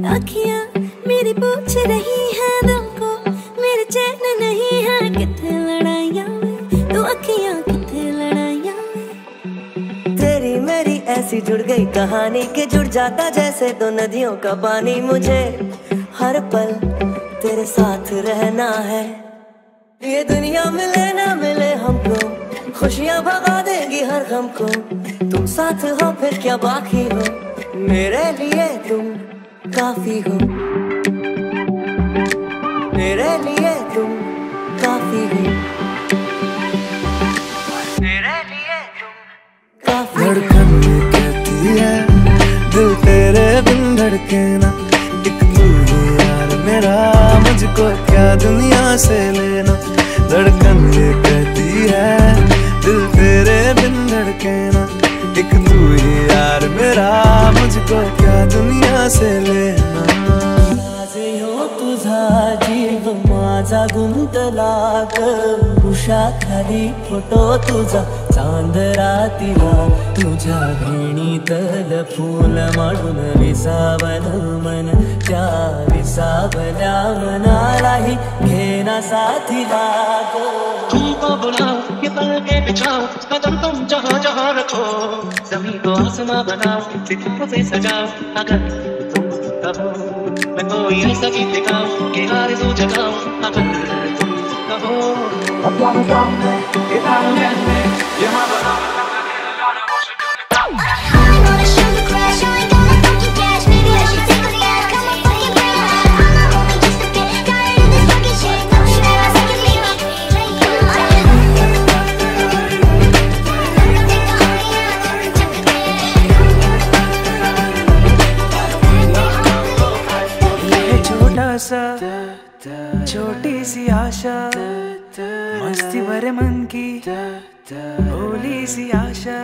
अखियां मेरी पूछ रही है दिल को, मेरे चैन नहीं है किथे लड़ाइयां में, तू अखियां किथे लड़ाइयां में। तेरी मेरी ऐसी जुड़ गई कहानी कि जुड़ जाता जैसे दो नदियों का पानी। मुझे हर पल तेरे साथ रहना है, ये दुनिया मिले ना मिले हमको, खुशियां भगा देगी हर गम को। तुम साथ हो फिर क्या बाकी हो, मेरे लिए तुम काफी हो, मेरे लिए तुम काफी हो, मेरे लिए तुम काफी हो। धड़कन ये कहती है दिल तेरे बिन धड़के ना, एक तू ही यार मेरा, मुझको क्या दुनिया से लेना। धड़कन ये कहती है दिल तेरे बिन धड़के ना, एक तू ही यार मेरा, मुझको क्या दुनिया से लेना। हो तुझा जीव माझा गुंतला ग, उषा खाली फोटो तुझा चांद रातीला, तुझ्या भेणीतल फूल माडून विसावल मन, त्या विसावल्या मनालाही घेना साथीला ग। तुमको बुलाओ ये पल के बिछाओ, कदम तुम जहाँ जहाँ रखो, जमीन को आसमां बनाओ, सितारों से सजाओ। अगर तुम कहो मैं कोई ऐसा गीत गाऊं कि आरज़ू जगाऊं, अगर तुम कहो अपना सामने इतना में यहाँ बनाओ। छोटी सी आशा, मस्ती भरे मन की भोली सी आशा।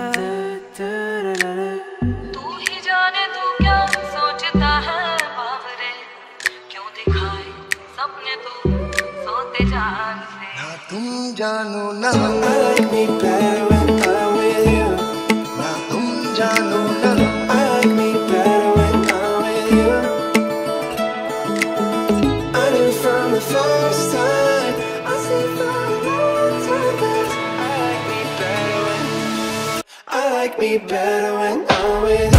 तू ही जाने तू क्या सोचता है बावरे, क्यों दिखाए सपने तू सोते जानते। ना तुम जानो ना I me better when I'm with you, ना तुम जानो ना I me better when I'm with you। I knew from the first time, I see from the long time, 'cause I like me better when I'm with you.